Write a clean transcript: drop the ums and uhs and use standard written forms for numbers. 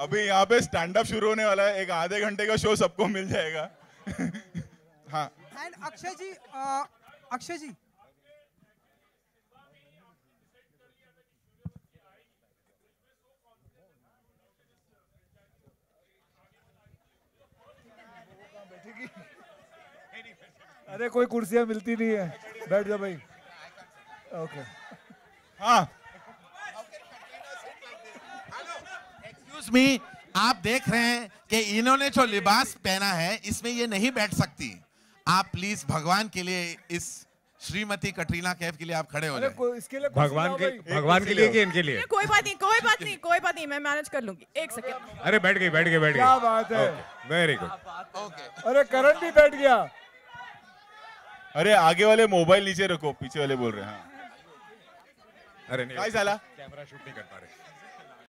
अभी यहाँ पे स्टैंड अप शुरू होने वाला है, एक आधे घंटे का शो सबको मिल जाएगा। हाँ। एंड अक्षय जी अरे कोई कुर्सियां मिलती नहीं है, बैठ जा भाई। ओके हाँ। एक्सक्यूज मी, आप देख रहे हैं कि इन्होंने जो लिबास पहना है इसमें ये नहीं बैठ सकती। आप प्लीज भगवान के लिए, इस श्रीमती कटरीना कैफ के लिए आप खड़े हो अरे जाए। इसके लिए भगवान के लिए कि इनके लिए? कोई बात नहीं, मैं मैनेज कर लूंगी। एक सेकंड। अरे बैठ गई। क्या बात है, वेरी गुड। अरे करण भी बैठ गया। अरे आगे वाले मोबाइल नीचे रखो, पीछे वाले बोल रहे हैं। हाँ। अरे नहीं, काय झाला? कैमरा शूट नहीं कर पा रहे।